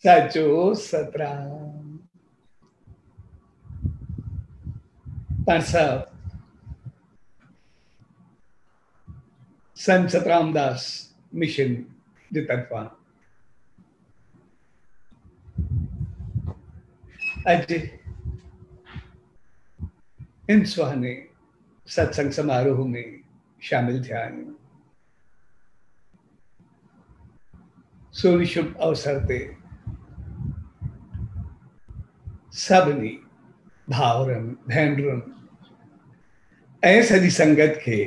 साचो सतराम। पण साहब संत सतराम दास मिशन की तरफा अज इन सुहाने सत्संग समारोह में शामिल थे। सो शुभ अवसर पे सबनी भावरन भेनरन ऐं सॼी संगत के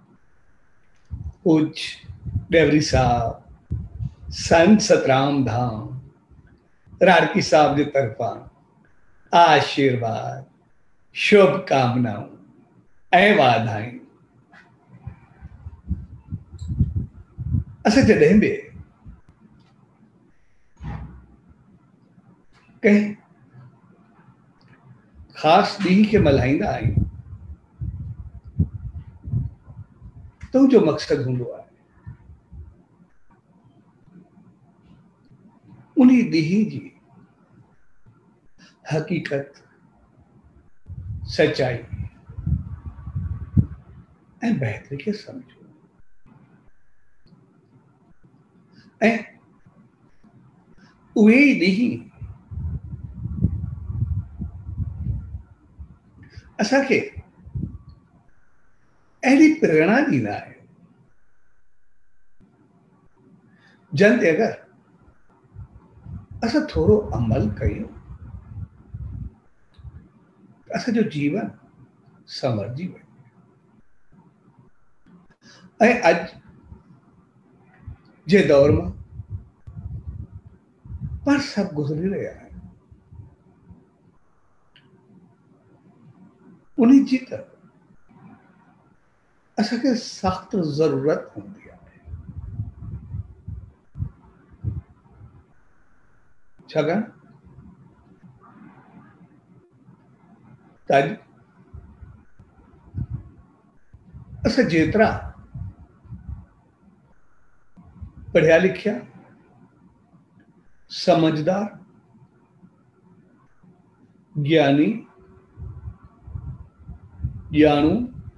पूज डेवरी साहब संत सतराम धाम राड़की साहब की तरफा आशीर्वाद शुभकामनाओं ऐं वाधायूं। असां जॾहिं बि कंहिं ख़ासि ॾींहं खे मल्हाईंदा आहियूं त जो मक़सदु हूंदो आहे उन ॾींहं जी हक़ीक़त सच्चाई ऐं बहितरी खे समझो ऐं उहे ई ॾींहं असांखे अहिड़ी प्रेरणा ॾींदा आहिनि जन ते अगरि असां थोरो अमल कयूं असांजो जीवन संवरजी वञे। ऐं अॼु जे दौर में पर सभु गुज़री रहिया आहिनि उन जी त असांखे सख़्तु ज़रूरत हूंदी आहे। छाकाणि त अॼु असां जेतिरा पढ़िया लिखिया समझदार ज्ञानी ॼाणू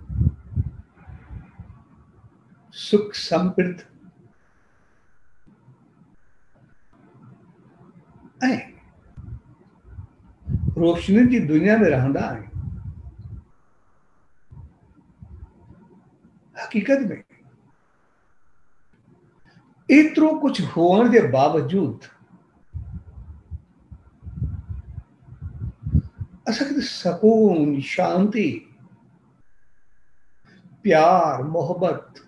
सुख समृद्ध ऐं रोशनी की दुनिया में रहंदा आहियूं। हकीकत में एतिरो कुछ हुअण के बावजूद असांखे सुकून शांति प्यार मोहब्बत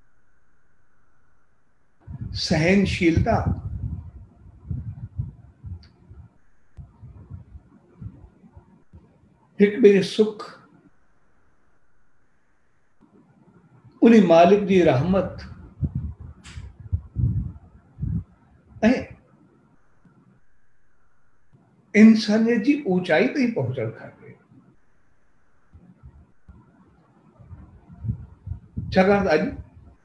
सहनशीलता एक ॿिए सुख उन्हीं मालिक की रहमत ऐं इंसानियत की ऊंचाई ताईं पहुचण खपे। छाकाणि त अॼु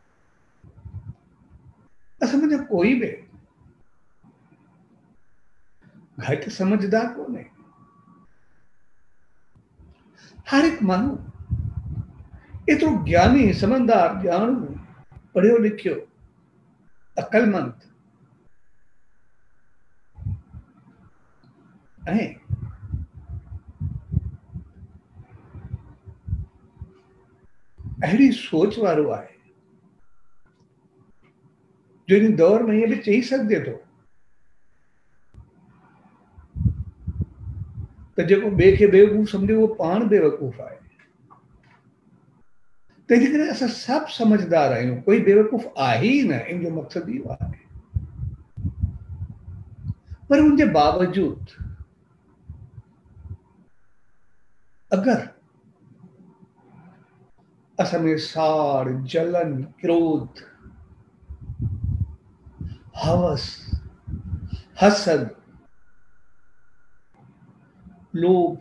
असां में कोई भी घटि समझदार कोन्हे। हर एक माण्हू एतिरो ज्ञानी समझदार ॼाणू पढ़ियो लिखियो अकलमंद ऐं अहिड़ी सोच वारो आहे जो इन दौर में ये भी चई सघिजे थो त जेको ॿिए खे बेवकूफ़ सम्झे उहो पाण बेवकूफ़ आहे। तंहिंजे करे असां सभु समझदार आहियूं, कोई बेवकूफ़ आहे ही न, इन जो मक़सदु इहो आहे। पर उनजे बावजूद अगरि असां में साड़ जलन क्रोध हवस हसद लोभ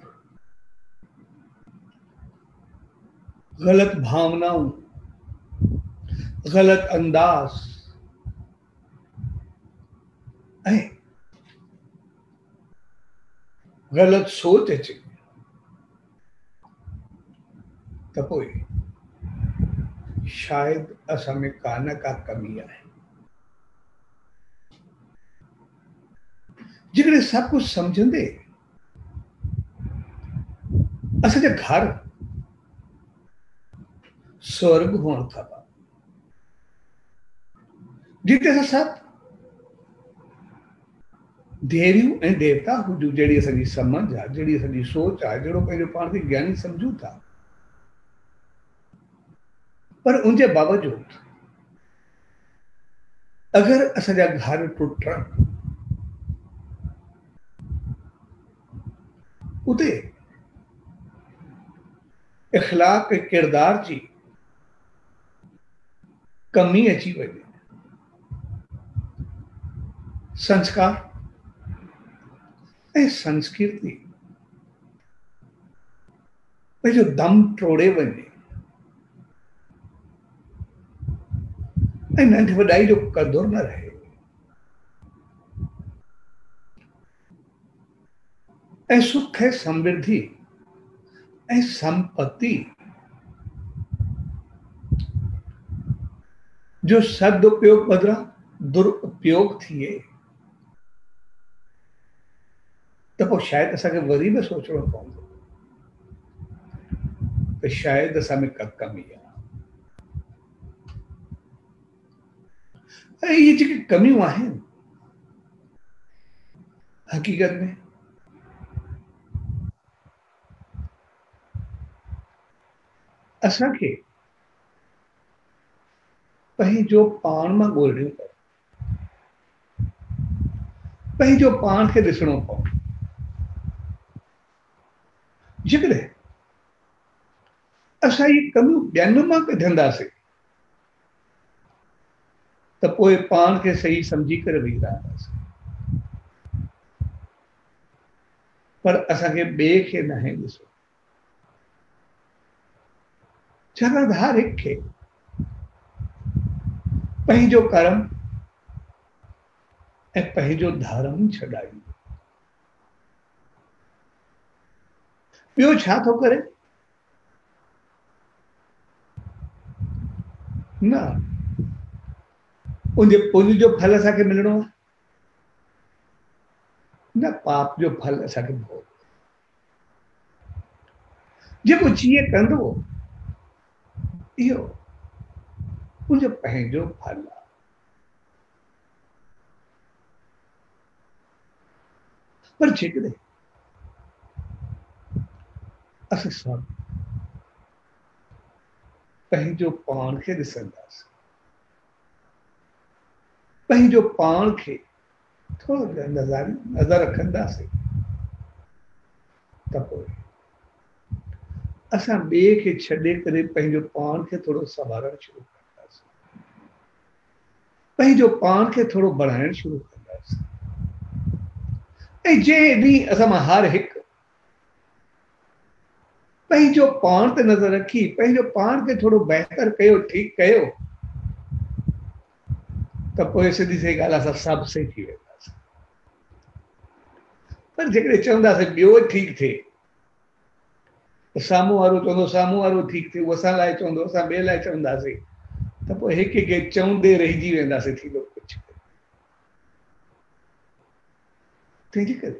गलत भावनाओं गलत अंदाज ऐं ग़लत सोच अचे त पोइ शायद असां में का न का कमी आहे। जेकॾहिं सभु कुझु सम्झंदे असांजा घर स्वर्ग हुअण खपा, जिते असां सभु देवियूं ऐं देवता हुजूं, जहिड़ी असांजी समझ आहे, जहिड़ी असांजी सोच आहे, जहिड़ो पंहिंजो पाण खे ज्ञानी सम्झूं था। पर उनजे बावजूद अगर असांजा घर टुटण, उते इख़लाक़ ऐं किरदार जी कमी अची वञे, संस्कार ऐं संस्कृति पंहिंजो दम टोड़े वञे ऐं नंढ वॾाई जो क़दुरु न रहे, ऐं सुख ऐं समृद्धि ऐं संपत्ति जो सदुपयोग बदिरां दुरुपयोग थिए, त पोइ शायदि असांखे वरी बि सोचणो पवंदो त शायदि असां में का कमी आहे। ऐं इहे जेके कमियूं आहिनि, हक़ीक़त में असांखे पंहिंजो पाण मां ॻोल्हणियूं पवनि, पंहिंजो पाण खे ॾिसणो पवंदो। जेकॾहिं असां इहे कमियूं ॿियनि मां कढंदासीं त पोइ पाण खे सही सम्झी करे वेही रहंदासीं, पर असांखे ॿिए खे नाहे ॾिसो। छाकाणि हर हिक खे पंहिंजो कर्म ऐं पंहिंजो धर्म छॾाईंदो। ॿियो छा थो करे? न उनजे पुण्य जो फल असांखे मिलणो आहे, न पाप जो फल असांखे भोग। जेको जीअं कंदो इहो उनजो पंहिंजो फल आहे। पर जेकॾहिं असां सभु पंहिंजो पाण खे ॾिसंदासीं, पंहिंजो पाण खे थोरो नज़र रखंदासीं, त पोइ असां ॿिए खे छॾे करे पंहिंजो पाण खे थोरो संवारणु शुरू कंदासीं, पंहिंजो पाण खे थोरो बढ़ाइणु शुरू कंदासीं। ऐं जंहिं ॾींहुं असां मां हर हिकु पंहिंजो पाण ते नज़र रखी पंहिंजो पाण खे थोरो बहितर कयो, ठीकु कयो, त पोइ सिधी सही ॻाल्हि असां सभु सही थी वेंदासीं। पर जेकॾहिं चवंदासीं ॿियो ठीकु थिए, त साम्हूं वारो चवंदो साम्हूं वारो ठीकु थिए, उहो असां लाइ चवंदो, असां ॿिए लाइ चवंदासीं, त पोइ हिक खे चवंदे रहिजी वेंदासीं, थींदो कुझु। तंहिंजे करे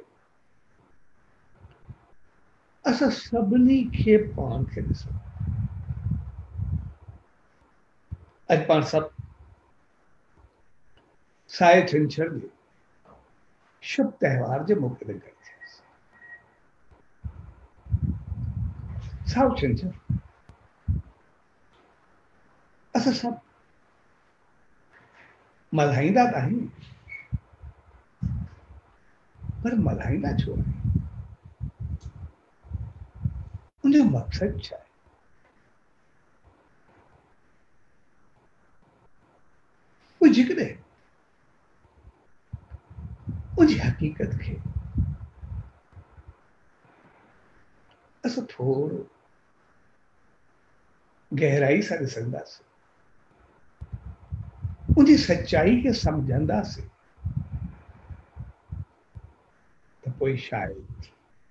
असां सभिनी खे पाण खे ॾिसूं। अॼु पाण सभु साए छंछर जे शुभ त्योहार जे मौक़े ते गॾिजासीं। साओ छंछर असां सभु मल्हाईंदा त आहियूं, पर मल्हाईंदा छो आहियूं? उनजो मक़सदु छा आहे? पोइ जेकॾहिं उनजी हक़ीक़त खे असां थोरो गहराई सां ॾिसंदासीं, उनजी सच्चाई खे सम्झंदासीं, त पोइ शायदि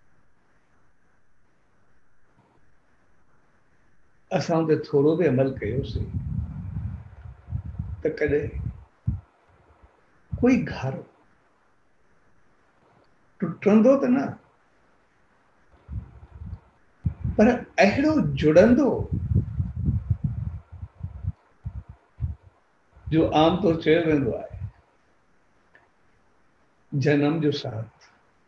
असां ते थोरो बि अमल कयोसीं त कॾहिं कोई घर टुटंदो त न, पर अहिड़ो जुड़ंदो जो आमतौर चयो वेंदो आहे जन्म जो साथ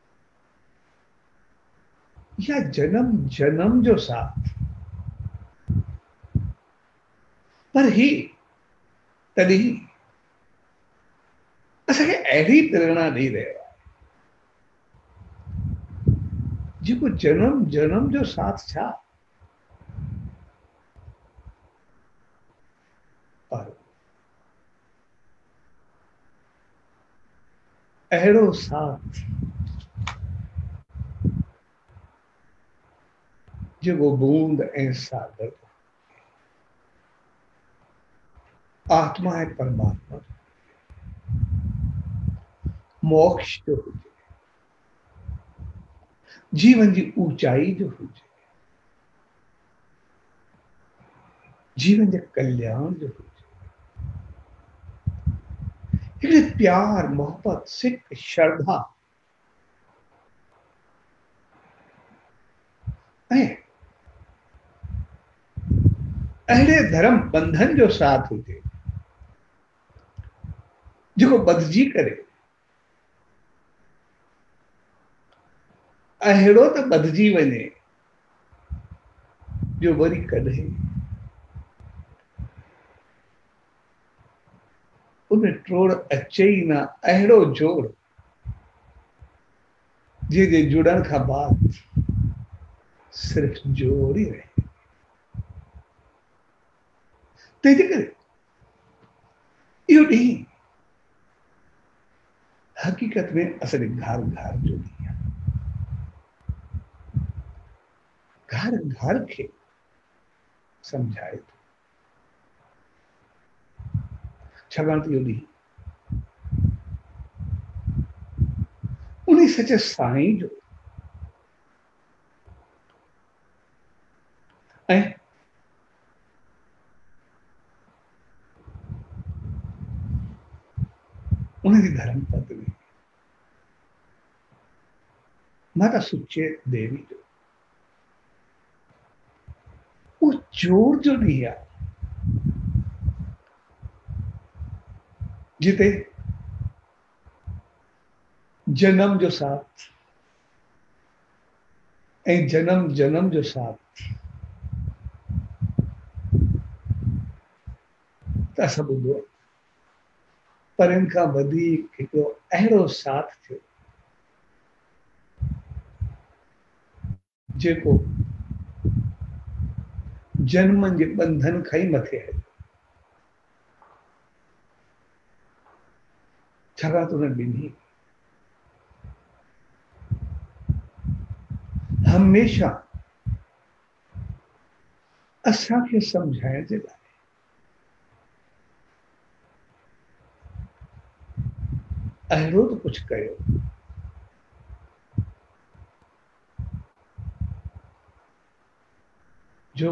या जन्म जन्म जो साथ। पर ही तॾहिं असांखे अहिड़ी प्रेरणा ॾेई रहियो आहे जेको जन्म जन्म जो साथ छा, पर अहिड़ो साथ जेको बूंद ऐं सागर, आत्मा ऐं परमात्मा, मोक्ष जो हुजे, जीवन जी ऊंचाई जो हुजे, जीवन जे कल्याण जो हुजे, हिकिड़े प्यार मोहब्बत सिक श्रद्धा ऐं अहिड़े धर्म बंधन जो साथ हुजे जेको बदिजी करे, अहिड़ो त बदिजी वञे जो वरी कॾहिं उन टोड़ अचे ई न, अहिड़ो जोड़ जे जुड़न खां बाद सिर्फ जोड़ ही रहे। तंहिंजे करे इहो ॾींहुं हक़ीक़त में असांजे घर घर जो ॾींहुं आहे। घर घर खे सम्झाए थो, छाकाणि त इहो ॾींहुं उन सचे साईं जो ऐं उनजी धर्म पत्नी माता सुचेत देवी जो वो जोड़ जो ॾींहुं आहे जिते जन्म जो साथ ऐं जन्म जन्म जो साथ त असां ॿुधो आहे, पर इन खां वधीक हिकिड़ो अहिड़ो साथ थियो जेको जन्मनि जे बंधन खां ई मथे आहे। छाकाणि त उन ॿिन्ही हमेशा असांखे सम्झाइण जे लाइ अहिड़ो त कुझु कयो जो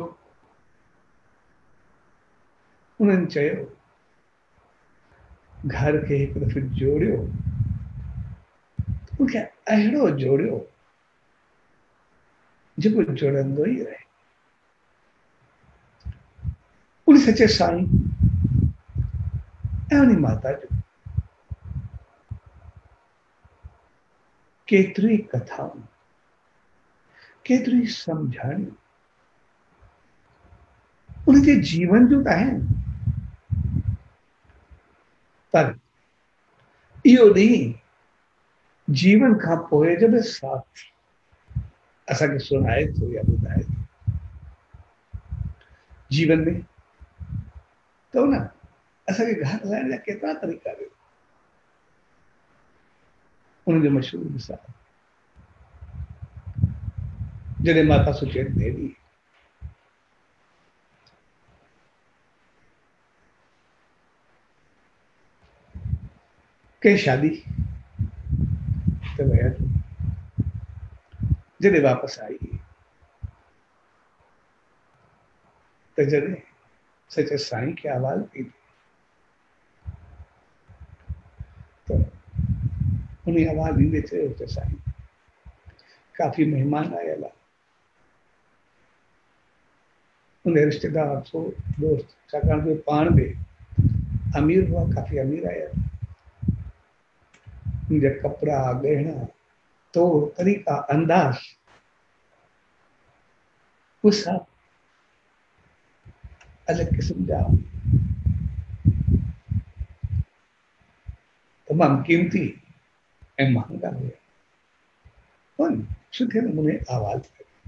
उन्हनि चयो घर खे हिकु दफ़ो जोड़ियो, उनखे अहिड़ो जोड़ियो जेको जुड़ंदो ई रहे। उन सचे साईं ऐं उन माता जो केतिरी कथाऊं, केतिरी सम्झाणियूं उनजे जीवन जूं त आहिनि, पर इहो ॾींहुं जीवन खां पोइ जो बि साथ असांखे सुनाए थो या ॿुधाए थो। जीवन में तो न असांखे घर हलाइण जा केतिरा तरीक़ा आहिनि। उनजो मशहूरु मिसाल जॾहिं माता सुचेत देवी के शादी त विया, जॾहिं वापसि आई त जॾहिं सच साईं खे आवाज़ पई तो उन आवाज़ ईंदे चयो त साईं काफ़ी महिमान आयल आहे। उन रिश्तेदार सो दोस्त छाकाणि जो पाण बि अमीर हुआ, काफ़ी अमीर आया। मुंहिंजा कपिड़ा गहना तो तरीक़ा अंदाज़ उहे सभु अलॻि क़िस्म जा तमामु क़ीमती ऐं महांगा हुया। उन सुठे नमूने आवाज़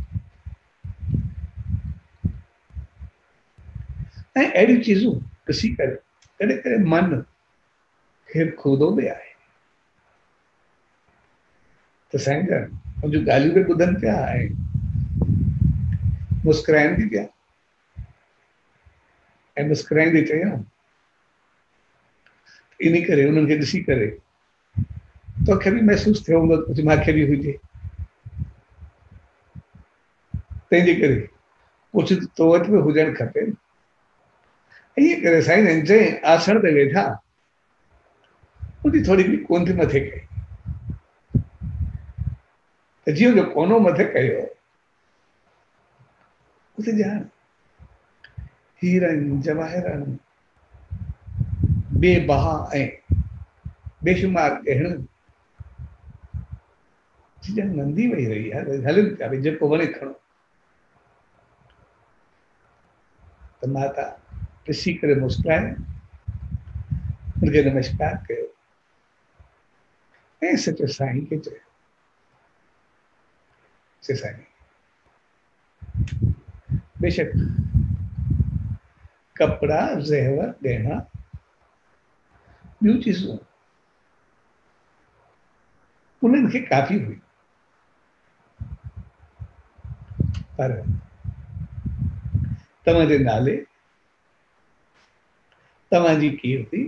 ऐं अहिड़ियूं चीज़ूं ॾिसी करे कॾहिं कॾहिं मन खे खोदो बि आहे त साईं जन मुंहिंजूं ॻाल्हियूं बि ॿुधनि पिया ऐं मुस्कुराइनि बि पिया ऐं मुस्कुराईंदे चयूं इन करे उन्हनि खे ॾिसी करे तोखे बि महसूसु थियो हूंदो कुझु मूंखे बि हुजे, तंहिंजे करे कुझु तो वटि बि हुजणु खपे। ईअं करे साईं जन जंहिं आसण ते वेठा उनजी थोरी बि कोन थी मथे कई त जीअं जो कोनो मथे कयो उते ॼाण हीरनि जवाहिरनि बेबहा ऐं बेशुमार गहणनि जी ॼण नंदी वेही रही आहे, हलनि पिया भई जेको वणे खणो। त माता ॾिसी करे मुस्कुराए उनखे नमस्कार कयो ऐं सचो साईं खे चयो से साईं बेशक कपड़ा ज़ेवर गहना ॿियूं चीज़ूं उन्हनि खे काफ़ी हुई, पर तव्हांजे नाले तव्हांजी कीर्ति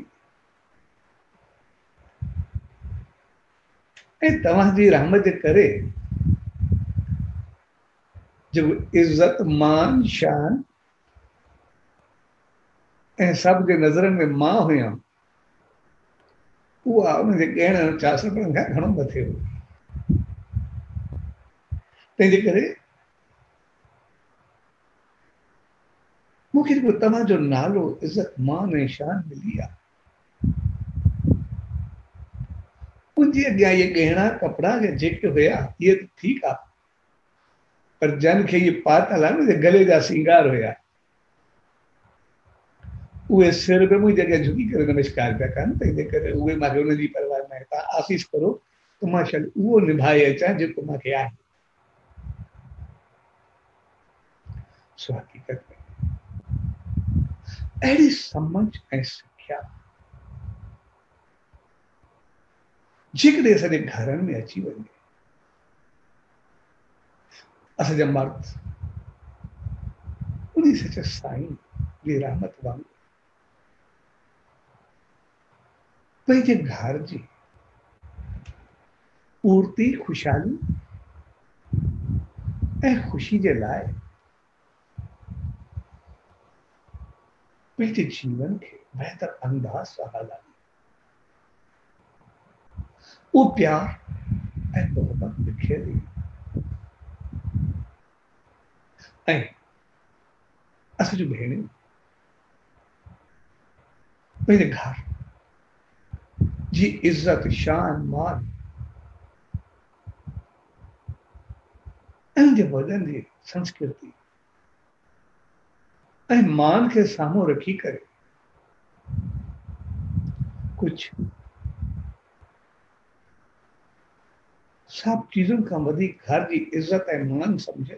ऐं तव्हांजी रहमत जे करे जेको इज़त मान शान ऐं सभ जे नज़रनि में मां हुयमि उहा उनजे ॻहणनि चासरनि खां घणो मथे हुई। तंहिंजे करे मूंखे जेको तव्हांजो नालो इज़त मान ऐं शान मिली आहे उनजे अॻियां इहे गहना कपिड़ा जेके हुया इहे त ठीकु आहे, पर जन खे इहे पातल आहे न गले जा सिंगार हुया उहे सिर बि मुंहिंजे अॻियां झुकी करे नमस्कार पिया कनि, तंहिंजे करे उहे मूंखे उनजी परवाह न आहे। तव्हां आसीस करो त मां शायदि उहो निभाए अचां जेको मूंखे आहे। सो हक़ीक़त में अहिड़ी समझ ऐं सिख्या जेकॾहिं असांजे घरनि में अची वञे असांजा मर्द उन सच साईं जी रहमत वांगुरु पंहिंजे घर जी पूर्ति खुशहाली ऐं ख़ुशी जे लाइ पंहिंजे जीवन खे बहितर अंदाज़ सां हलाए वो प्यार ऐं मोहब्बत बिखेरी ऐं असांजूं भेणियूं पंहिंजे घर जी इज़त शान मान ऐं उनजे वॾनि जी संस्कृति ऐं मान खे साम्हूं रखी करे कुझु सभु चीज़ुनि खां वधीक घर जी इज़त ऐं मान सम्झे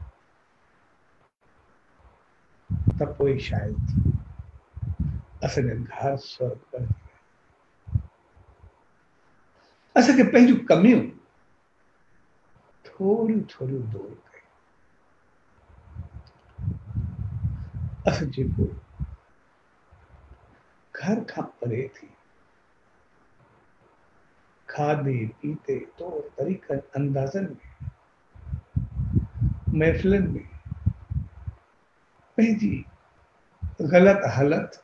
त पोइ शायदि असांजे घर स्वर्ग बणिजी वञे। असांखे पंहिंजूं कमियूं थोड़ियूं थोड़ियूं दूर कयूं। असां जेको घर खां परे थी खाधे पीते तौर तरीक़नि अंदाज़नि में महफ़िलनि में पंहिंजी ग़लत हालत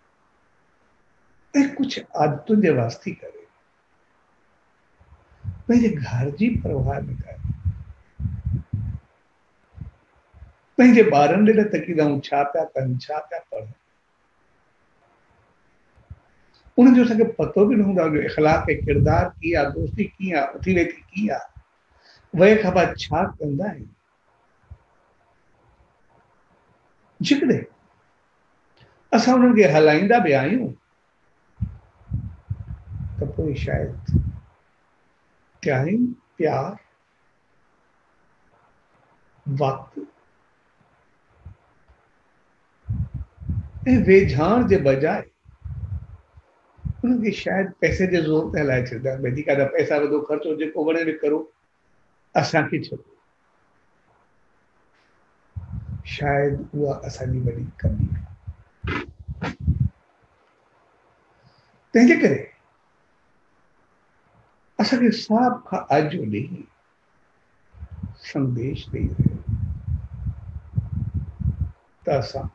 ऐं कुछ आदतुनि जे वास्ते करे पंहिंजे घर जी परवाह न करे पंहिंजे ॿारनि ॾे तकीदाऊं छा पिया कनि छा पिया पढ़नि उन्हनि जो असांखे पतो बि न हूंदो आहे इख़लाक़ ऐं किरदार कीअं आहे दोस्ती कीअं आहे उथी वेठी कीअं आहे वए खां बाद छा कंदा आहिनि जेकॾहिं असां उन्हनि खे हलाईंदा बि आहियूं त पोइ शायदि टाइम प्यार वक़्तु ऐं वेझाण जे बजाए उनखे शायदि पैसे जे ज़ोर ते हलाए छॾींदा आहिनि भई ठीकु आहे पैसा वधो ख़र्चो जेको वणे बि करो असांखे छॾो शायदि उहा असांजी वॾी कमी आहे तंहिंजे करे असांखे साफ़ खां अॼु ॾींहुं संदेश ॾेई रहियो त असां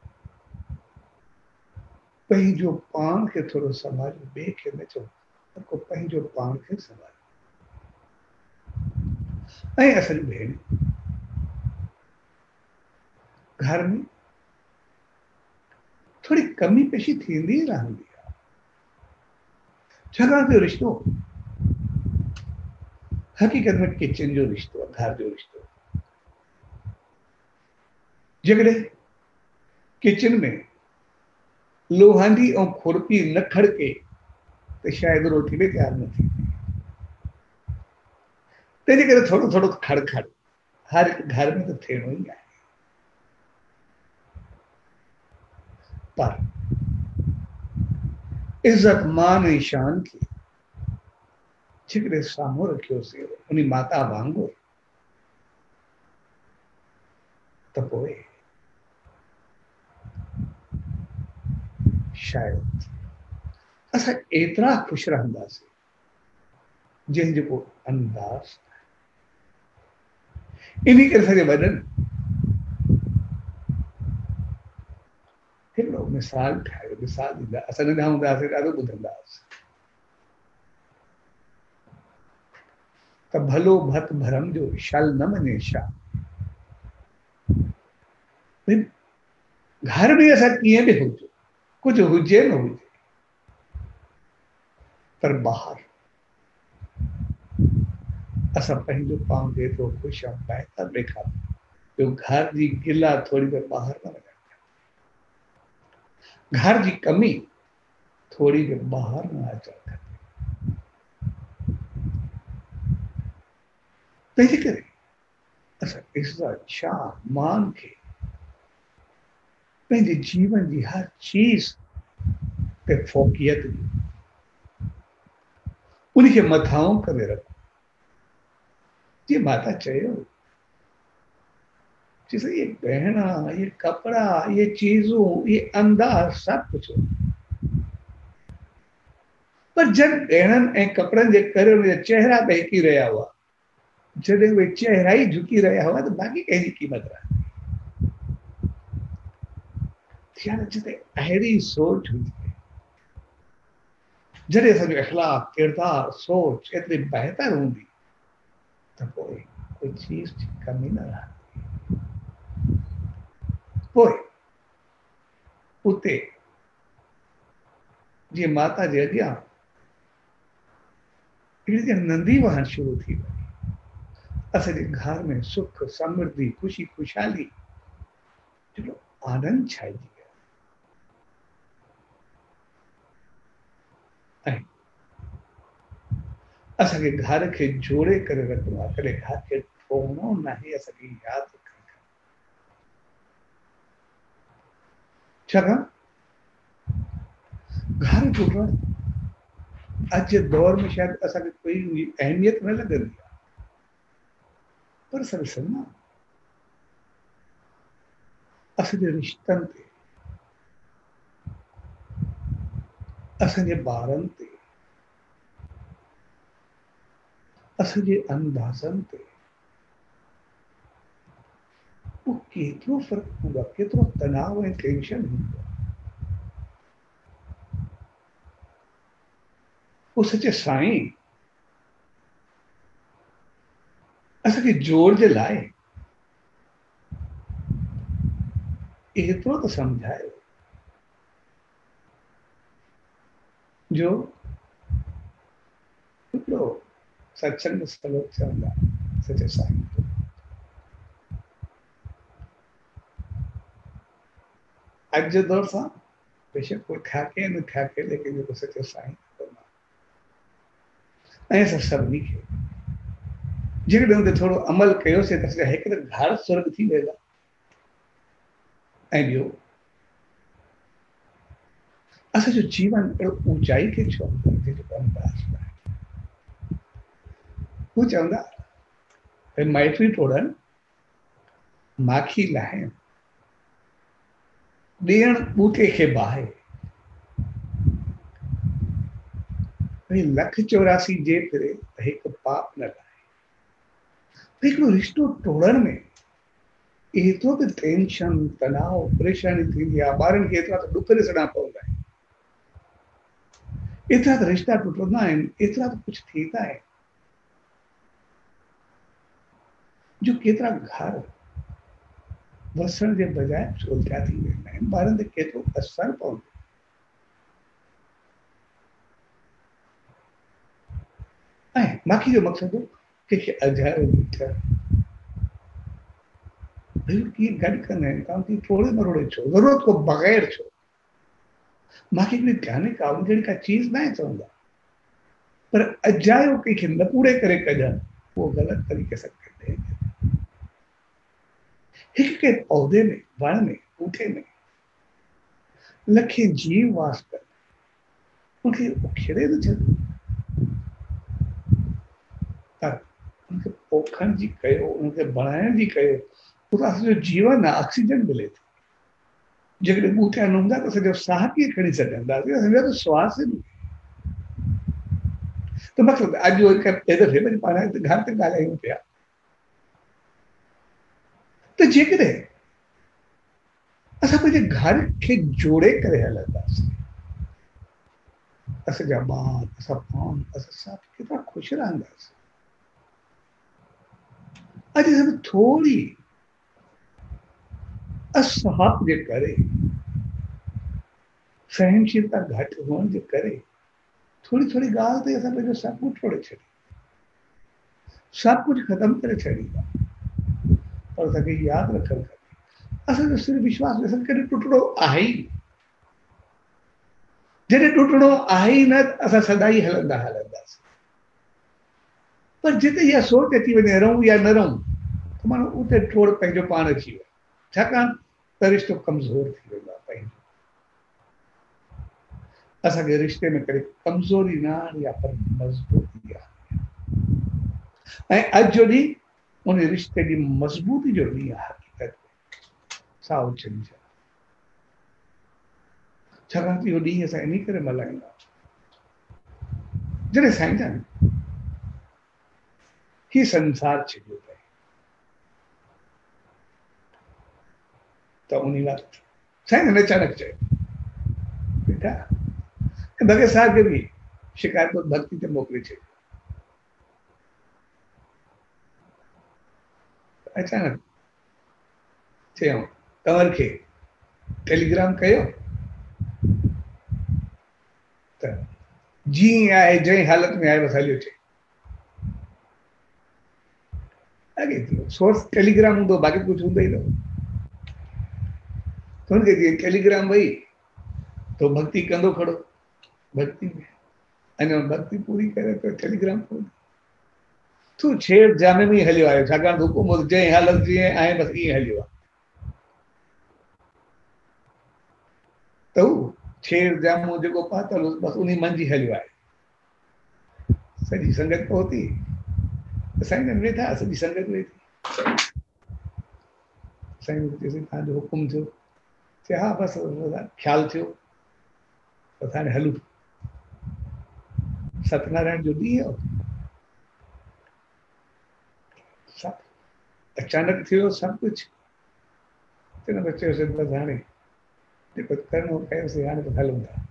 पंहिंजो पाण खे थोरो संभालियो ॿिए खे न चओ त को पंहिंजो पाण खे संभालियो ऐं असांजी भेण घर में थोड़ी कमी पेशी थींदी रहंदी आहे छाकाणि त रिश्तो हक़ीक़त में किचन जो रिश्तो आहे घर जो रिश्तो जेकॾहिं किचन में लोहांडी ऐं खुरपी न खड़के त शायदि रोटी बि तयारु न थींदी तंहिंजे करे थोरो थोरो खड़ हर हिकु घर में त थियणो ई आहे पर इज़त मान ऐं शान खे जेकॾहिं साम्हूं रखियोसीं उन माता वांगुरु त पोइ शायदि असां एतिरा ख़ुशि रहंदासीं जंहिंजो को अंदाज़ इन करे असांजे वॾनि हिकिड़ो मिसाल ठाहियो मिसाल ॾींदा असां नंढा हूंदा हुआसीं ॾाढो ॿुधंदा हुआसीं त भलो भत भरम जो शल न मञे छा घर में असां कीअं बि हुजो कुझु हुजे न हुजे पर ॿाहिरि असां पंहिंजो पाण खे एतिरो ख़ुशि ऐं बहितर ॾेखारियो ॿियो घर जी गिला थोरी देरि ॿाहिरि न वञणु घर जी कमी थोड़ी देर ॿाहिरि न अचणु खपे तंहिंजे करे असां इज़त शान मान खे पंहिंजे जीवन जी हर चीज़ ते फ़ोकियत उनखे मथां करे रखो जीअं माता चयो जैसे ये गहना ये कपड़ा ये चीजों ये अंदाज सब कुछ पर जब गहननि ऐं कपड़नि जे करे उनजा चेहरा बहकी रहिया हुआ जॾहिं उहे चेहरा ई झुकी रहिया हुआ त बाक़ी कंहिंजी क़ीमत रहंदी ध्यान जिते अहिड़ी सोच हुजे जॾहिं असांजो इख़लाक़ किरदार सोच एतिरी बहितर हूंदी त पोइ कोई चीज़ जी कमी न रहंदी पोइ उते जीअं माता जे अॻियां हिकिड़ी नंदी वहण शुरू थी वई असांजे घर में सुख समृद्धि खुशी खुशहाली जो आनंद छाइजी वियो ऐं असांखे घर खे जोड़े करे रखिणो आहे कॾहिं घर खे टोड़णो नाहे असांखे यादि रखणु खपे छाकाणि घर टुटण अॼु जे दौर में शायदि असांखे कोई अहमियत न लॻंदी आहे पर असां ॾिसंदा असांजे रिश्तनि ते असांजे ॿारनि ते असांजे अंदाज़नि ते केतिरो फ़र्क़ु हूंदो आहे, केतिरो तनाव ऐं टेंशन हूंदो आहे। पोइ सचे साईं असांखे जोड़ जे लाइ एतिरो त सम्झायो जो हिकिड़ो सत्संग स्थलो चवंदा सचे साईं अॼु जे दौर सां बेशक कोई ठाके न ठाके, लेकिन जेको सचे साईं ऐं असां सभिनी खे जेकॾहिं हुन ते थोरो अमल कयोसीं त असांजा हिकु त घर स्वर्ग थी वेंदा, ऐं ॿियो असांजो जीवन अहिड़ो ऊंचाई खे छो जेको अंदाज़ न आहे। हू चवंदा भई माइटी टोड़नि माखी लाहिनि ॾियण ॿूटे खे बाहि, भई 184 जे फिरे त हिकु पाप न लाहे। हिकिड़ो रिश्तो तोड़ण में एतिरो त टेंशन तनाव परेशानी थींदी आहे, ॿारनि खे एतिरा त ॾुख ॾिसणा पवंदा आहिनि, एतिरा त रिश्ता टुटंदा आहिनि, एतिरा त कुझु थींदा आहिनि जो केतिरा घर वसण जे बजाय उल्टा थी वेंदा आहिनि, ॿारनि ते केतिरो असरु पवंदो। ऐं माखी जो मक़सदु कंहिंखे अजायो ॾिठो भई कीअं गॾु कंदा आहिनि, तव्हां कीअं थोरे मरोड़े छो, ज़रूरत को बग़ैर छो। माखी हिकिड़ी ध्यानु का जहिड़ी का चीज़ न आहे चवंदा, पर अजायो कंहिंखे न पूरे करे कढनि उहो ग़लति तरीक़े सां कढे। हिकु के पौधे में, वण में, ॿूटे में लखे जीव वास कर, उनखे उखेड़े न छॾो, पर उनखे पोखण जी कयो, उनखे बढ़ाइण जी कयो। तो असांजो जीवन आहे, ऑक्सीजन मिले थी। जेकॾहिं ॿूटा न हूंदा त असांजो साह कीअं खणी सघंदासीं, असांजो त श्वास ई न। त मतिलबु अॼु हिकु दफ़े वरी पाण घर ते ॻाल्हायूं पिया त जेकॾहिं असां पंहिंजे घर खे जोड़े करे हलंदासीं, असांजा ॿार, असां पाण, असां सभु केतिरा ख़ुशि रहंदासीं। अॼु सब थोड़ी असहप जे करे, सहनशीलता घटि हुअण जे करे थोड़ी थोड़ी ॻाल्हि ते असां पंहिंजो सभु कुझु टोड़े छॾींदा, सभु कुझु ख़तमु करे छॾींदा। पर असांखे यादि रखणु खपे असांजो सिर्फ़ु विश्वास असांखे कॾहिं टुटणो आहे ई, जॾहिं टुटणो आहे ई न असां सदाई हलंदा हलंदासीं। पर जिते इहा सोच अची वञे रहूं या न रहूं त माण्हू उते थोरो पंहिंजो पाण अची वियो, छाकाणि त रिश्तो कमज़ोर थी वेंदो आहे। पंहिंजो असांखे रिश्ते में करे कमज़ोरी न आणणी आहे, पर मज़बूती आहे। ऐं अॼु जो ॾींहुं उन रिश्ते जी मज़बूती जो ॾींहुं आहे। हक़ीक़त साओ छंछरु, छाकाणि त इहो ॾींहुं असां इन करे मल्हाईंदा जॾहिं साईं जन ही संसार छॾियो पिए त उन वक़्तु साईं जन अचानक चयो बेटा भगत साहब खे बि शिकायत भक्ति ते मोकिले छॾियो। अचानक चयूं कंवर खे टेलीग्राम कयो त जीअं आहे जंहिं हालत में आहे बसि हलियो अचे। अॻे सोर्स टेलीग्राम हूंदो, बाक़ी कुझु हूंदो ई न। हुनखे जीअं टेलीग्राम वई तो भक्ति कंदो खड़ो, भक्ति में अञा भक्ति पूरी करे तो टेलीग्राम कोन तू छेड़ जामे में हलियो आयो, छाकाणि त हुकुम जंहिं हालत जीअं आहे बसि ईअं हलियो आहे। त हू छेड़ जामो जेको पातल बसि उन मंझि हलियो आहे। सॼी संगत पहुती, साईं जन वेठा, सॼी संगत वेठी। साईं चयोसीं तव्हांजो हुकुम थियो, चए हा बसि ख़्यालु थियो बसि हाणे हलूं। सत्यनारायण जो ॾींहुं हो, सभु अचानक थियो सभु कुझु। तिन बच्चे से बस हाणे जेको करिणो कयोसीं हाणे त हलूं था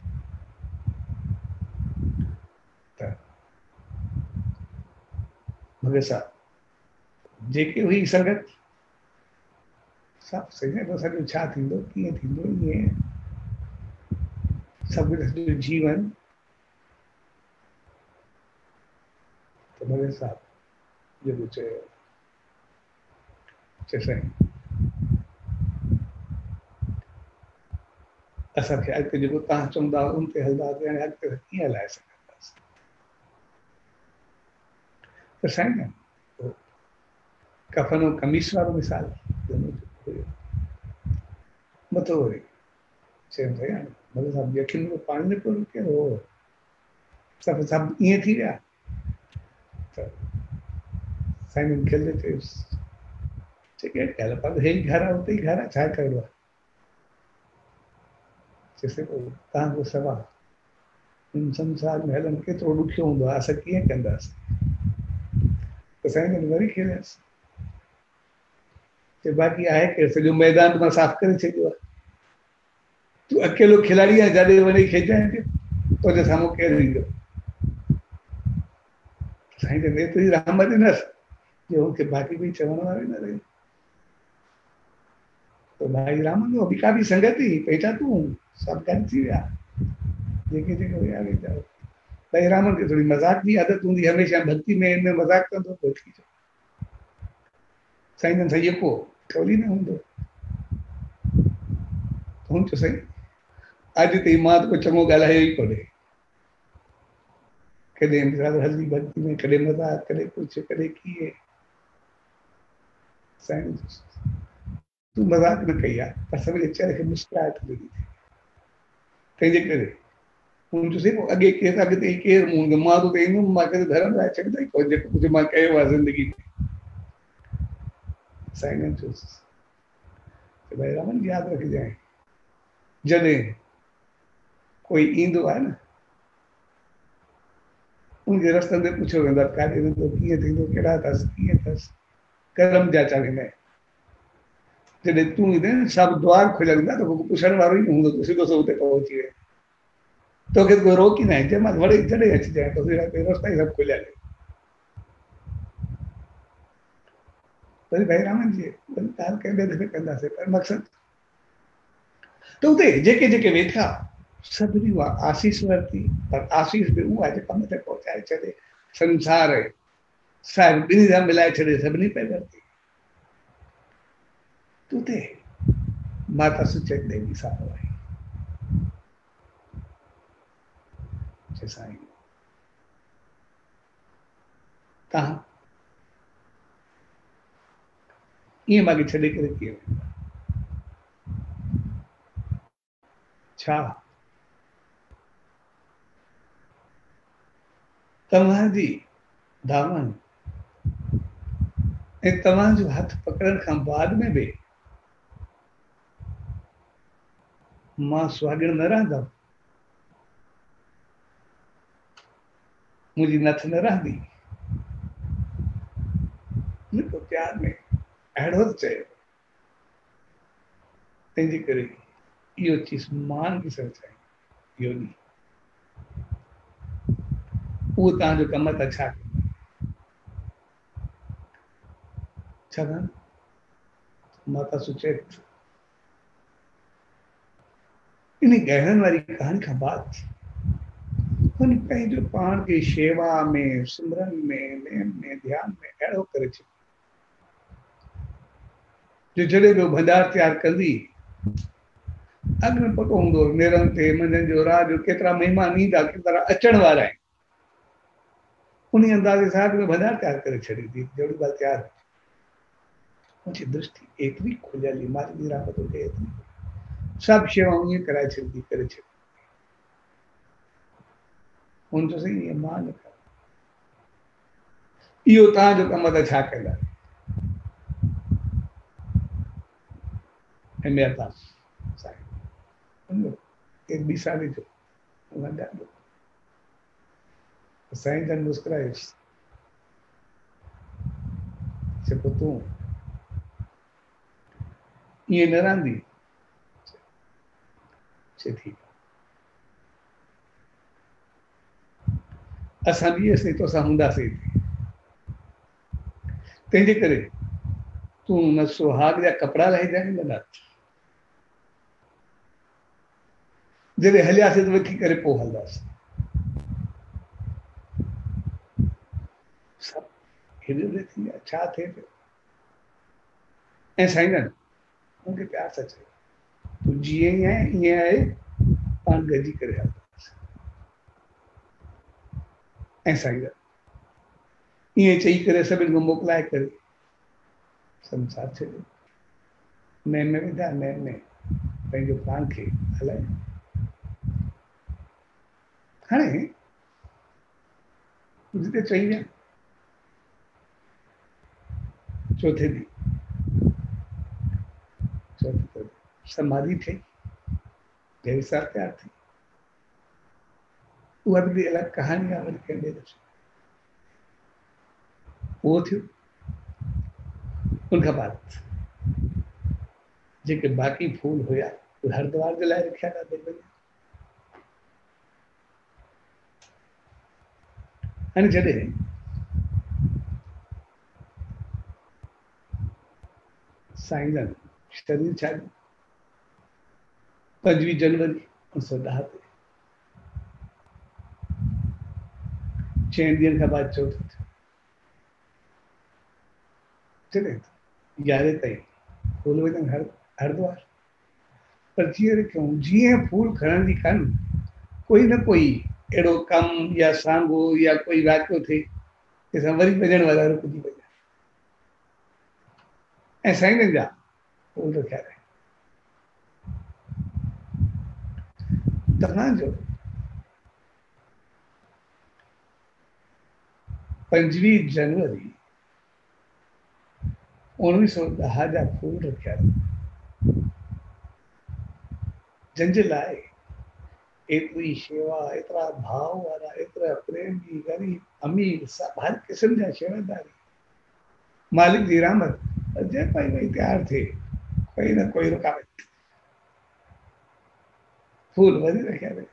त भॻत साहब जेके हुई संगत सभु सॼो सॼो छा थींदो कीअं थींदो ईअं सभु सॼो जीवन त भॻत साहब जेको चयो चए साईं असांखे अॻिते जेको तव्हां चवंदा उन ते हलंदासीं हाणे अॻिते कीअं हलाए सघंदासीं त साईं न कफन ऐं कमीस वारो मिसाल मथो वरी चयूं साईं हाणे भॻत साहब जी अखियुनि में पाणी न पियो रुके हो सभु ईअं थी विया त साईं खिलंदे चयुसि चए ॻाल्हि पर हे घर आहे उते ई घर आहे छा करिणो आहे चएसि तव्हांजो सवालु हिन संसार में हलणु केतिरो ॾुखियो हूंदो आहे असां कीअं कंदासीं त साईं जन वरी खेलियसि चए बाक़ी आहे केरु सॼो मैदान मां साफ़ करे छॾियो आहे तूं अकेलो खिलाड़ी आहे जाॾे वञी खेॾाइण तुंहिंजे साम्हूं केरु ईंदो साईं जन एतिरी रहमत ॾिनसि जो हुनखे बाक़ी कोई चवण वारो ई न रहियो तो भाई रामन अभी काफी संगत ही पहचान तू सब गॾु थी विया जेके जेके हुया वेंदा भाई रामन खे थोड़ी मज़ाक जी आदत हूंदी हमेशह भक्ति में इन मज़ाक कंदो पोइ थी साईं जन सही को ठोली न हूंदो हुन चयो साईं अॼु ताईं मां त को चङो ॻाल्हायो ई कोन्हे कॾहिं मिसाल हल्दी भक्ति में कॾहिं मज़ाक कॾहिं कुझु कॾहिं कीअं साईं तूं मज़ाक न कई आहे पर सभिनी चेहरे खे मुस्कुराहट मिली थी तंहिंजे करे हुन चयोसि अॻे केरु अॻिते केरु मूं मां त ईंदुमि मां कॾहिं धर्म लाइ छॾींदो ई कोन जेको कुझु मां कयो आहे ज़िंदगी में साईं जन चयोसि भाई रमन यादि रखजांइ जॾहिं कोई ईंदो आहे न उनखे रस्तनि ते पुछियो वेंदो आहे काॾे वेंदो कीअं थींदो कहिड़ा अथसि कीअं अथसि कर्म जा चालींदा आहिनि जॾहिं तूं ईंदे न सभु द्वार खुलियल हूंदा त पुछण वारो ई न हूंदो तूं सिधो सो हुते पहुची वए तोखे कोई रोकी न आहे जंहिं महिल वरी जॾहिं अचिजांइ तोखे रस्ता ई सभु खुलियल आहिनि वरी भाई रामन जी वरी ॻाल्हि कंहिं ॿिए दफ़े कंदासीं पर मक़सदु त उते जेके जेके वेठा सभिनी उहा आसीस वरिती पर आसीस बि उहा जेका मथे पहुचाए छॾे संसार साहिब ॿिन्ही जा मिलाए छॾे सभिनी पे वरिती उते माता सुचेत देवी साम्हूं आई चए साईं तव्हां ईअं मूंखे छॾे करे कीअं वेंदा छा तव्हांजी दामन ऐं तव्हांजो हथ पकड़ण खां बाद में बि मां सुहागण न रहंदमि मुंहिंजी नथ न रहंदी न प्यार में अहिड़ो चयो तंहिंजे करे इहो चीज़ मान ॾिसणु चाहियां इहो ॾींहुं उहो तव्हांजो कमु त छा छाकाणि माता सुचेत इन गहरनि वारी कहानी खां बाद हुन पंहिंजो पाण खे शेवा में सिमरन में नेम में ध्यान में अहिड़ो करे छॾियो जो जॾहिं बि भंडार तयारु कंदी अॻु में पतो हूंदो नेरनि ते मंझंदि जो राति जो केतिरा महिमान ईंदा केतिरा अचण वारा आहिनि उन अंदाज़े सां अॻु में भंडार तयारु करे छॾींदी जहिड़ी ॻाल्हि तयारु मुंहिंजी दृष्टि एतिरी खुलियल मालिक जी रहमत हुजे एतिरी सभु शेवाऊं ईअं कराए छॾंदी करे छॾी हुन चयोसि ईअं मां न कयां इहो तव्हांजो कमु त छा कंदा ऐं में अरदास साईं एक ॿी साल जो साईं जन मुस्कुरायुसि चए पोइ तूं ये न रहंदी चए थी असां बि असीं तोसां हूंदासीं तंहिंजे करे तूं न सुहाग जा कपिड़ा लाहे जाएंदा जॾहिं हलियासीं त वेठी करे पोइ हलंदासीं सभु हेॾे होॾे थी विया छा थिए पियो ऐं साईं जन मूंखे प्यार सां चयो तूं जीअं ई आहे ईअं आहे पाण गॾिजी करे हलंदासीं ऐं साईं जन ईअं चई करे सभिनि खे मोकिलाए करे संसार छॾियो नैन में विधा नैन में पंहिंजो प्राण खे हलाए हाणे जिते चई विया चौथे ॾींहुं समाधि थी जहिड़ी सां तयार थी उहा बि अलॻि कहानी आहे वरी कंहिं ॿिए उहो थियो उनखां बाद जेके बाक़ी फूल हुया उहे हरिद्वार जे लाइ रखिया था हाणे जॾहिं साईं जन शरीर छाॾियो 25 जनवरी 1910 ते 6 ॾींहंनि खां बाद चौथो थियो जॾहिं 11 ताईं फूल विझनि हरिद्वार पर जीअं फूल खणण जी कनि कोई न कोई अहिड़ो कमु या साम्हूं या कोई वाक़ियो थिए जंहिंसां वरी भॼण वारा रुकिजी वञनि ऐं साईं जन जा फूल रखिया रहे तव्हांजो 25 जनवरी 1910 जा फूल रखिया जंहिंजे लाइ एतिरी शेवा एतिरा भाव वारा एतिरा प्रेमी गरीब अमीर सभु हर क़िस्म जा शेवादारी मालिक जी रहमत जंहिं पाई वही तयार थिए कोई न कोई रुकावट फूल वरी रखिया रहे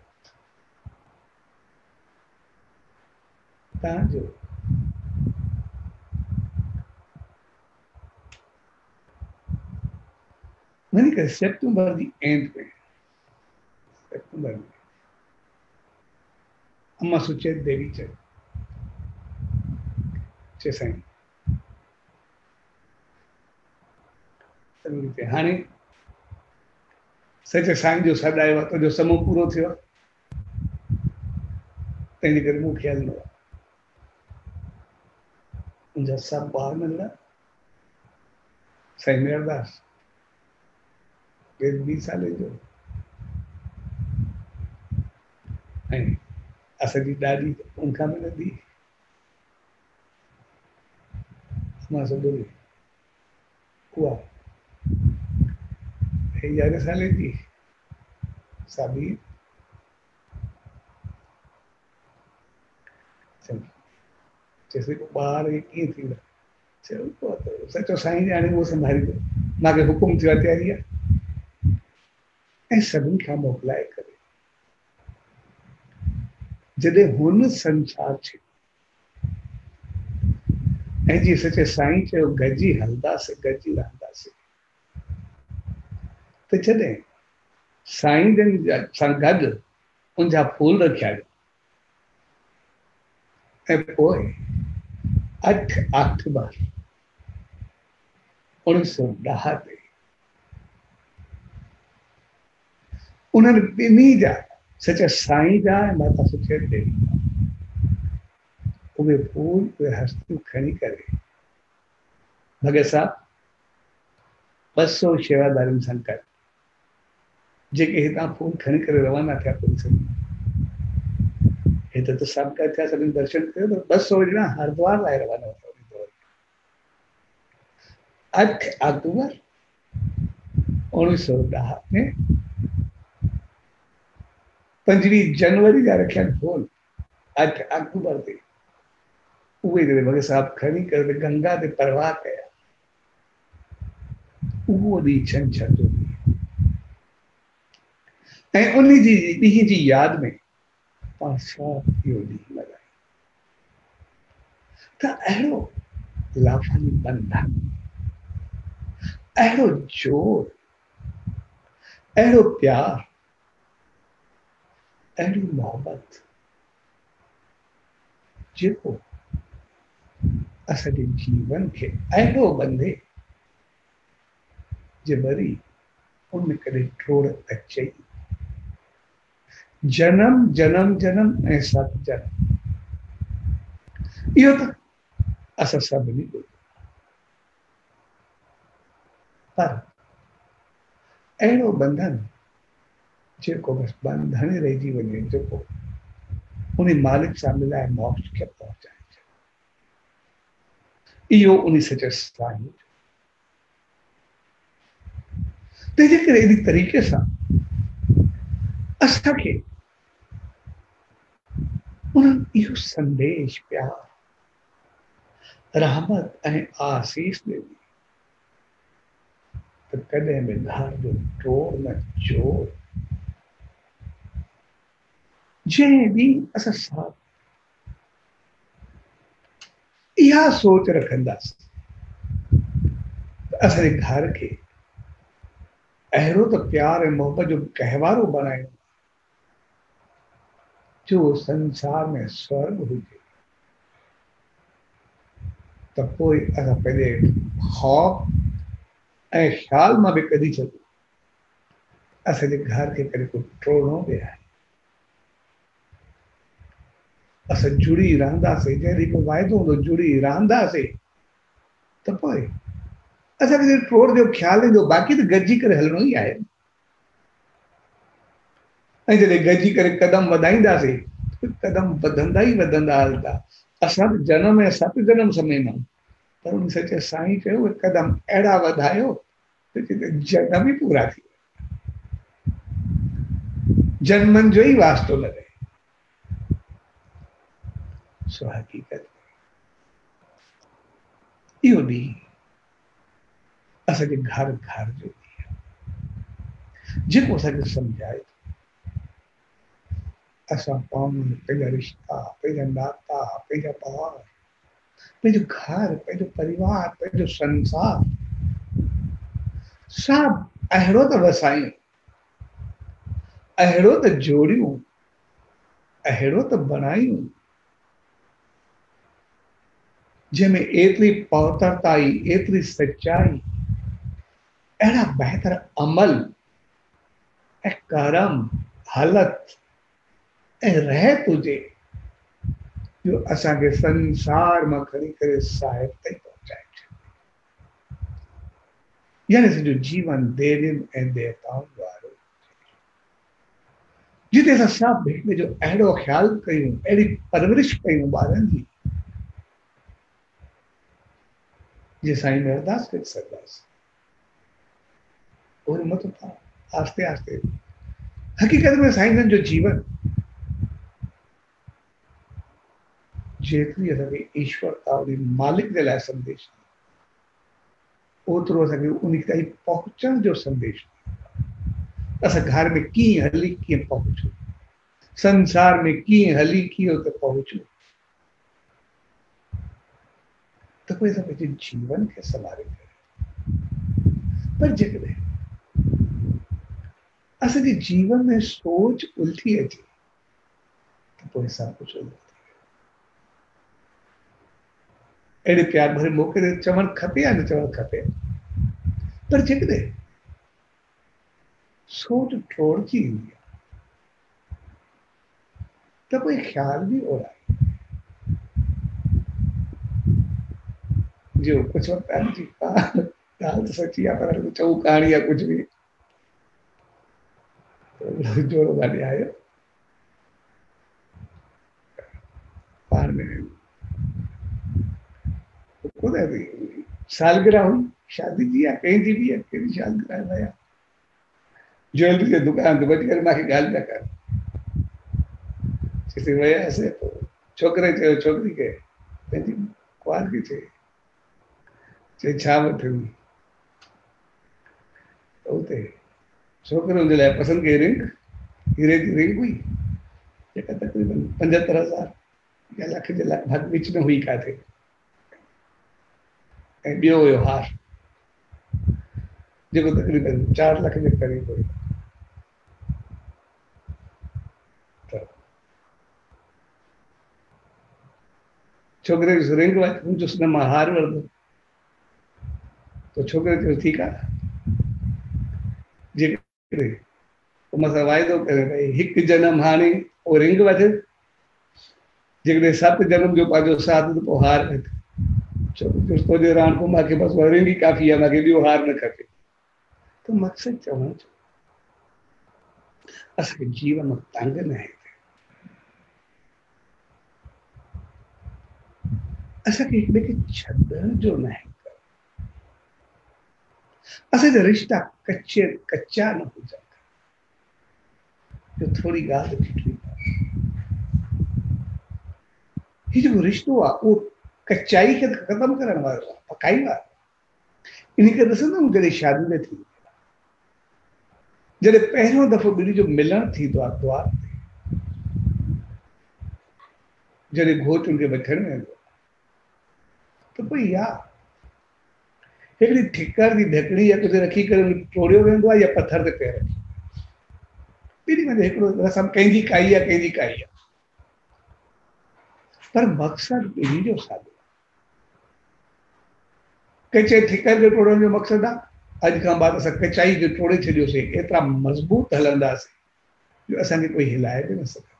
तव्हांजो वञी करे सेप्टेंबर जी एंड में सेप्टेंबर में अम्मा सुचेत देवी चए साईं हाणे सच साईं जो सॾु आयो आहे तुंहिंजो समूह पूरो थियो आहे तंहिंजे करे मूंखे हलणो आहे मुंहिंजा सभु ॿार नंढा साईं मेहरदास 20 साले जो ऐं असांजी ॾाॾी उनखां बि नंढी मां सुबुह उहा 11 साले जी साबी जैसे को ॿार कीअं थींदा सचो साईं ॼाणे उहो संभालींदो मूंखे हुकुम थियो आहे तयारी आहे ऐं सभिनी खां मोकिलाए करे जॾहिं हुन संसार छॾियो ऐं जीअं सचे साईं चयो गॾिजी हलंदासीं गॾिजी रहंदासीं त जॾहिं साईं जन सां गॾु उनजा फूल रखिया ऐं पोइ 8 अक्टूबर 1910 ते उन्हनि ॿिन्ही जा सचा साईं जा ऐं माता सुचेत देवी उहे फूल उहे हस्तियूं खणी करे भगत साहब 200 शेवादारियुनि सां गॾु जेके हितां फूल खणी करे रवाना थिया पुलिस में हिते त सभु गॾु थिया सभिनी दर्शन कयो त 200 ॼणा हरिद्वार लाइ रवाना थिया 8 अक्टूबर 1910 में 25 जनवरी जा रखियल फूल 8 अक्टूबर ते उहे जॾहिं भगत साहब खणी करे गंगा ते परवाह कया उहो ॾींहुं छंछर जो ॾींहुं ऐं उन जी ॾींहं जी यादि में पाण सभु इहो ॾींहुं मल्हायूं। त अहिड़ो लाफानी बंधन, अहिड़ो जोर, अहिड़ो प्यार, अहिड़ी मोहबत जेको असांजे जीवन खे अहिड़ो बंधे जे वरी उन कॾहिं टोड़ अचे। जन्म जन्म जन्म ऐं सत जन्म, इहो त असां सभिनी ॿुधो, पर अहिड़ो बंधन जेको बसि बंधन रहिजी वञे, जेको उन मालिक सां मिलाए मोक्ष खे पहुचाए, इहो उन सचे साईं। तंहिंजे करे अहिड़ी तरीक़े सां असांखे उन्हनि इहो संदेश, प्यार, रहमत ऐं आसीस ॾिनी त कॾहिं बि धार जो टोड़ न जोर। जंहिं ॾींहुं असां साथ इहा सोच रखंदासीं त असांजे घर खे अहिड़ो त प्यार ऐं मोहबत जो गहवारो बनायूं जो संसार में स्वर्ग हुजे, त पोइ असां पंहिंजे ख़ौफ़ ऐं ख़्याल मां बि कढी छॾूं असांजे घर खे कॾहिं को टोड़णो बि आहे। असां जुड़ी रहंदासीं, जंहिं ॾींहुं वाइदो हूंदो जुड़ी रहंदासीं, त पोइ असांखे टोड़ जो ख़्यालु ईंदो, बाक़ी त गॾिजी करे हलणो ई आहे। ऐं जॾहिं गॾिजी करे कदम वधाईंदासीं, कदम वधंदा ई वधंदा हलंदा। असां बि जनम ऐं सत जनम समेंदा, पर उन सचे साईं चयो उहे कदम अहिड़ा वधायो त जिते जनम ई पूरा थी जन्मनि जो ई वास्तो न रहे। सो हक़ीक़त इहो ॾींहुं असांजे घर घर जो ॾींहुं आहे, जेको असांखे सम्झाए असां पाण में पंहिंजा रिश्ता, पंहिंजा नाता, पंहिंजा ॿार, पंहिंजो घर, पंहिंजो परिवार, पंहिंजो संसार सभु अहिड़ो त वसायूं, अहिड़ो त जोड़ियूं, अहिड़ो त बणायूं जंहिंमें एतिरी पवित्रताई, एतिरी सच्चाई, अहिड़ा बहितर अमल ऐं करम, हालत ऐं रहत हुजे जो असांखे संसार मां खणी करे साहिब ताईं पहुचाए छॾे। यानी सॼो जीवन देरियुनि ऐं देवताउनि वारो, जिते असां सभु हिक ॿिए जो अहिड़ो ख़्यालु कयूं, अहिड़ी परवरिश कयूं ॿारनि जी, जे साईं में अरदास करे सघंदासीं। और मथां आस्ते आस्ते हक़ीक़त में साईं जो जीवन जेतिरी असांखे ईश्वरता उन मालिक जे लाइ संदेश, ओतिरो असांखे उन ताईं पहुचण जो संदेश। असां घर में कीअं हली कीअं पहुचूं, संसार में कीअं हली कीअं उते पहुचूं, त पोइ असां पंहिंजे जीवन खे संभाले करे। पर जेकॾहिं असांजे जीवन में सोच उल्टी अचे त पोइ सभु कुझु उल्टो थी वेंदो। अहिड़े प्यार भरे मौक़े ते चवणु खपे या न चवणु खपे, पर जेकॾहिं सोच टोड़जी ईंदी आहे त कोई ख़्याल बि ओड़ा जो कुछ वक्त पहले जी ॻाल्हि त सची आहे, पर चऊं कहाणी आहे कुझु बि जोड़ो गाॾी आयो पाण में ख़ुदा बि सालगिरह हुई शादी जी आहे, कंहिंजी बि आहे, कहिड़ी सालगिरह विया ज्वेलरी जे दुकान ते वठी करे मूंखे ॻाल्हि पिया कर जिते वियासीं, पोइ छोकिरे चयो छोकिरी खे पंहिंजी कुंवार खे चई छा वठंदी, उते छोकिरियुनि जे लाइ पसंदि कई रिंग, हीरे जी रिंग हुई जेका तक़रीबन 75,000 या लख जे लॻभॻि विच में हुई काथे, ऐं ॿियो हुयो हार जेको तक़रीबन 4 लाख जे क़रीब हुयो। त छोकिरे खे रिंग वठी चुसि न मां हार वठंदुमि, त छोकिरे चयो ठीकु आहे, जेकॾहिं पोइ मूंसां वाइदो करे भई हिकु जनम हाणे पोइ रिंग वठि, जेकॾहिं 7 जनम जो पंहिंजो साथ त पोइ हार वठि। छोकिरो तुंहिंजे राण पोइ मूंखे बसि रिंग ई काफ़ी आहे, मूंखे ॿियो हार न खपे। तो मक़सदु चवण जो असांखे जीवन में तंग न आहे, असांखे हिक ॿिए खे छॾण जो न आहे, असांजा रिश्ता कच्चा न हुजनि। जो थोड़ी ॻाल्हि फिटरी ही जेको रिश्तो आहे उहो कचाई खे ख़तम करण वारो आहे, पकाई वारो। इन करे ॾिसंदा आहियूं जॾहिं शादी में थी, जॾहिं पहिरियों दफ़ो ॿिन्ही जो मिलण थींदो आहे द्वार ते, जॾहिं घोट उनखे वठण वेंदो आहे, त पोइ या हिकिड़ी ठिकर जी ढकड़ी अॻिते रखी करे टोड़ियो वेंदो आहे या पथर ते पैर रखी, ॿिन्ही में हिकिड़ो रस्म कंहिंजी काई आहे कंहिंजी काई आहे, पर मक़सदु ॿिन्ही जो साॻियो। कंहिं चए ठिकर जो टोड़ण जो मक़सदु आहे अॼु खां बाद असां कचाई खे टोड़े छॾियोसीं, एतिरा मज़बूत हलंदासीं जो असांखे कोई हिलाए बि न सघे,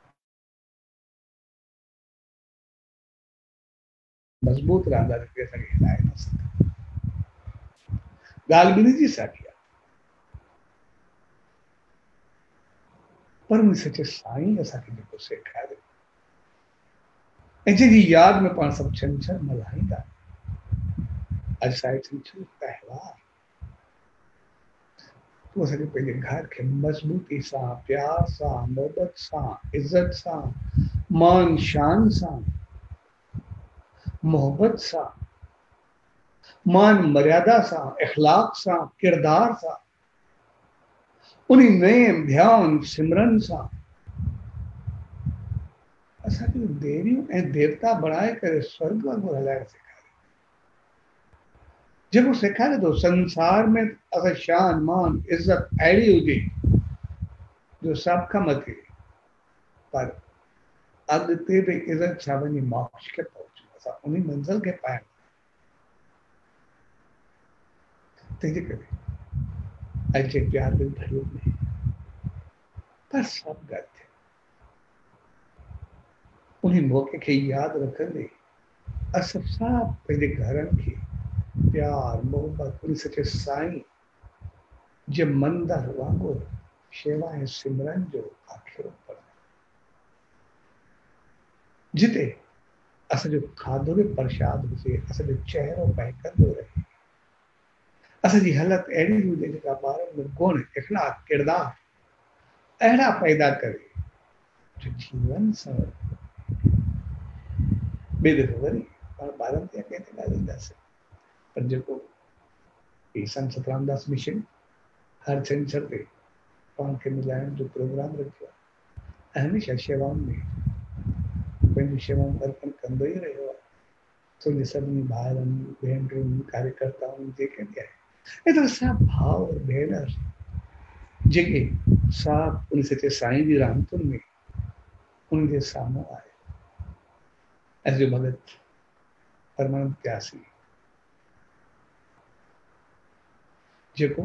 मज़बूत रहंदासीं कि असांखे हिलाए न सघे। ॻाल्हि ॿिन्ही जी साॻी आहे, पर उन सचे साईं असांखे जेको सेखारे ऐं जंहिंजी यादि में पाण सभु छंछर मल्हाईंदा, अॼु साईं छंछर त्योहार, तो असांखे पंहिंजे घर खे मज़बूती सां, प्यार सां, मोहबत सां, इज़त सां, मान शान सां, मोहबत सां, मान मर्यादा सां, इख़लाक सां, किरदार सां, उन नेम ध्यान सिमरन सां असांखे देवियूं ऐं देवता बणाए करे स्वर्ग वांगुरु हलाइण सेखारे, जेको सेखारे थो संसार में असां शान मान इज़त अहिड़ी हुजे जो सभ खां मथे, पर अॻिते बि इज़त छा वञी मोक्ष खे पहुचूं, असां उन मंज़िल खे पाइण। तंहिंजे करे अॼु जे प्यार में भरियो में पर सभु गॾु थिए, उन मौक़े खे यादि रखंदे असां सभु पंहिंजे घरनि खे प्यार मोहबत उन सचे साईं जे मंदर वांगुरु शेवा ऐं सिमरन जो आखिरो पढ़, जिते असांजो खाधो बि प्रसाद हुजे, असांजो चहिरो महकंदो रहे, असांजी हालत अहिड़ी हुजे जेका ॿारनि में गुण इख़लाक किरदार अहिड़ा पैदा करे जो जीवन सां ॿिए दफ़े वरी पाण ॿारनि ते कंहिं ते ॻाल्हाईंदासीं, पर जेको संत सतरामदास मिशन हर छंछर ते पाण खे मिलाइण जो प्रोग्राम रखियो आहे, हमेशह शेवाउनि में पंहिंजी शेवाऊं अर्पण कंदो ई रहियो आहे, तुंहिंजे सभिनी भाउरनि भेनरुनि कार्यकर्ताउनि जेके बि आहे, एतिरा सभु भाउ और भेनर जेके साथ उन सचे साईं जी रहमतुनि में उनजे साम्हूं आहे, अॼु भगत परमानंद प्यासी जेको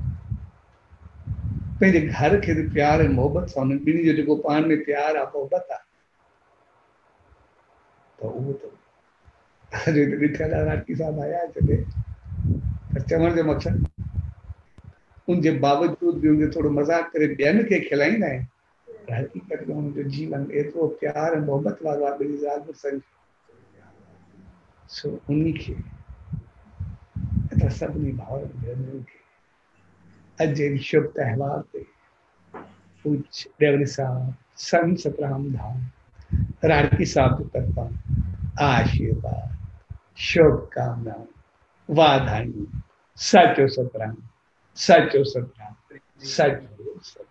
पंहिंजे घर खे प्यार ऐं मोहबत सां, उन्हनि ॿिन्ही जो जेको पाण में प्यार आहे मोहबत आहे, त उहो त ॾिठल राठी साहब आया जॾहिं, पर चवण जो मक़सदु उनजे बावजूद बि उनखे थोड़ो मज़ाक करे ॿियनि खे खिलाईंदा आहिनि, पर हक़ीक़त में उनजो जीवन एतिरो प्यार ऐं मोहबत वारो आहे ॿिन्ही ज़ाल मुड़ुसनि, सो उन्ही खे एतिरा सभिनी भाउरनि भेनरुनि खे अॼु जे शुभ त्योहार ते पूज ॾेवरी साहब संत सतराम धाम राठी साहब जी तरफां आशीर्वाद शुभकामनाऊं वाधायूं, साचो सतराम सचो सतनाम, सचो सचो।